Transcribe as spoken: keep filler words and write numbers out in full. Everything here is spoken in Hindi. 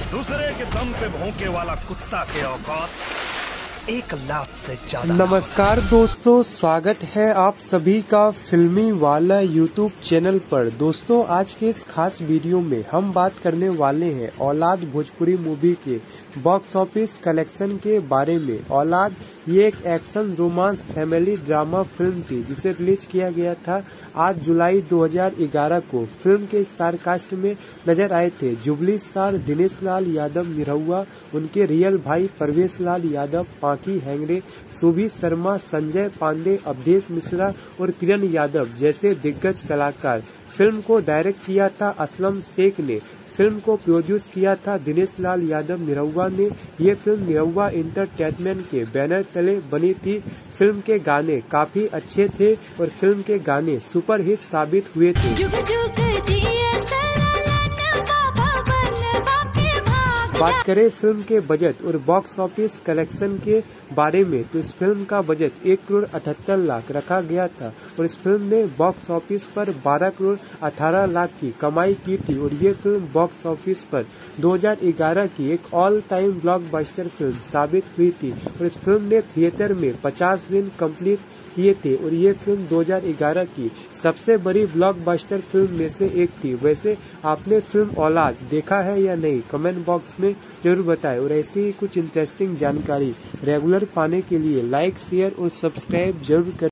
दूसरे के दम पे भौंके वाला कुत्ता के औकात एक लाख से ज्यादा। नमस्कार दोस्तों, स्वागत है आप सभी का फिल्मी वाला यूट्यूब चैनल पर। दोस्तों, आज के इस खास वीडियो में हम बात करने वाले हैं औलाद भोजपुरी मूवी के बॉक्स ऑफिस कलेक्शन के बारे में। औलाद ये एक action romance family drama film थी जिसे रिलीज किया गया था आठ जुलाई दो हज़ार ग्यारह को। फिल्म के स्टार कास्ट में नजर आए थे जुबली स्टार दिनेश लाल यादव निरहुआ, उनके रियल भाई परवेश लाल यादव, पांकी हैंगड़े, सुभी शर्मा, संजय पांडे, अवधेश मिश्रा और किरण यादव जैसे दिग्गज कलाकार। फिल्म को डायरेक्ट किया था असलम शेख ने। फिल्म को प्रोड्यूस किया था दिनेश लाल यादव निरहुआ ने। ये फिल्म निरहुआ इंटरटेनमेंट के बैनर तले बनी थी। फिल्म के गाने काफी अच्छे थे और फिल्म के गाने सुपरहिट साबित हुए थे। जुग जुग बात करें फिल्म के बजट और बॉक्स ऑफिस कलेक्शन के बारे में तो इस फिल्म का बजट एक करोड़ अठहत्तर लाख रखा गया था और इस फिल्म ने बॉक्स ऑफिस पर बारह करोड़ अठारह लाख की कमाई की थी और ये फिल्म बॉक्स ऑफिस पर दो हज़ार ग्यारह की एक ऑल टाइम ब्लॉकबस्टर फिल्म साबित हुई थी और इस फिल्म ने थिएटर में पचास दिन कंप्लीट किए थे और ये फिल्म दो हज़ार ग्यारह की सबसे बड़ी ब्लॉकबस्टर फिल्म में से एक थी। वैसे आपने फिल्म औलाद देखा है या नहीं, कमेंट बॉक्स में जरूर बताएं और ऐसी ही कुछ इंटरेस्टिंग जानकारी रेगुलर पाने के लिए लाइक शेयर और सब्सक्राइब जरूर करें।